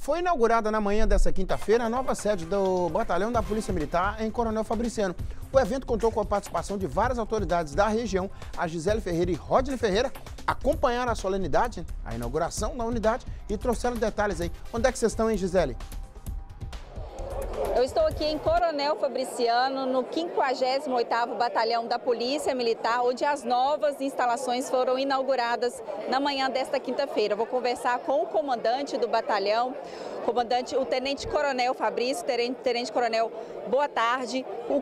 Foi inaugurada na manhã desta quinta-feira a nova sede do Batalhão da Polícia Militar em Coronel Fabriciano. O evento contou com a participação de várias autoridades da região. A Gisele Ferreira e Rodney Ferreira acompanharam a solenidade, a inauguração da unidade e trouxeram detalhes aí. Onde é que vocês estão, hein, Gisele? Eu estou aqui em Coronel Fabriciano, no 58º Batalhão da Polícia Militar, onde as novas instalações foram inauguradas na manhã desta quinta-feira. Vou conversar com o comandante do batalhão, o Tenente Coronel Fabrício. Tenente Coronel, boa tarde. O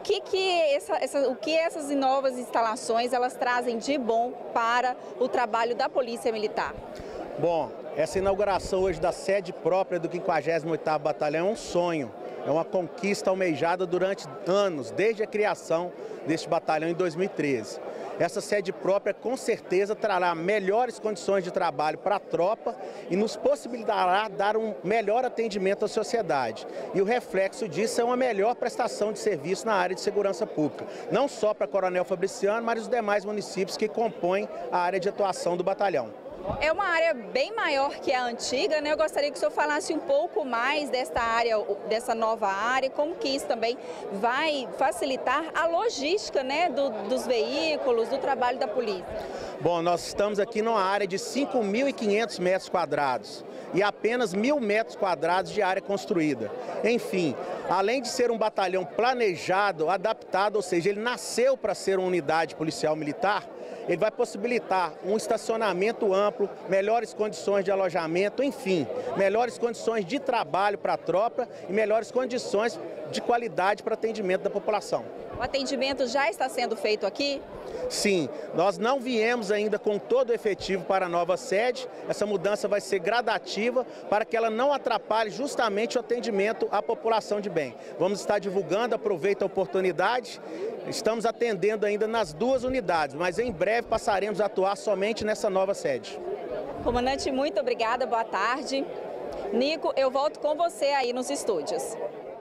que essas novas instalações elas trazem de bom para o trabalho da Polícia Militar? Bom, essa inauguração hoje da sede própria do 58º Batalhão é um sonho. É uma conquista almejada durante anos, desde a criação deste batalhão em 2013. Essa sede própria com certeza trará melhores condições de trabalho para a tropa e nos possibilitará dar um melhor atendimento à sociedade. E o reflexo disso é uma melhor prestação de serviço na área de segurança pública, não só para Coronel Fabriciano, mas os demais municípios que compõem a área de atuação do batalhão. É uma área bem maior que a antiga, né? Eu gostaria que o senhor falasse um pouco mais desta área, dessa nova área, como que isso também vai facilitar a logística, né, dos veículos, do trabalho da polícia. Bom, nós estamos aqui numa área de 5.500 metros quadrados e apenas 1.000 metros quadrados de área construída. Enfim, além de ser um batalhão planejado, adaptado, ou seja, ele nasceu para ser uma unidade policial militar, ele vai possibilitar um estacionamento amplo, melhores condições de alojamento, enfim, melhores condições de trabalho para a tropa e melhores condições de qualidade para atendimento da população. O atendimento já está sendo feito aqui? Sim, nós não viemos ainda com todo o efetivo para a nova sede. Essa mudança vai ser gradativa para que ela não atrapalhe justamente o atendimento à população de bem. Vamos estar divulgando, aproveito a oportunidade. Estamos atendendo ainda nas duas unidades, mas em breve passaremos a atuar somente nessa nova sede. Comandante, muito obrigada, boa tarde. Nico, eu volto com você aí nos estúdios.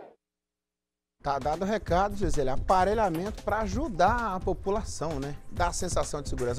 Tá dado o recado, Gisele, aparelhamento para ajudar a população, né? Dá a sensação de segurança.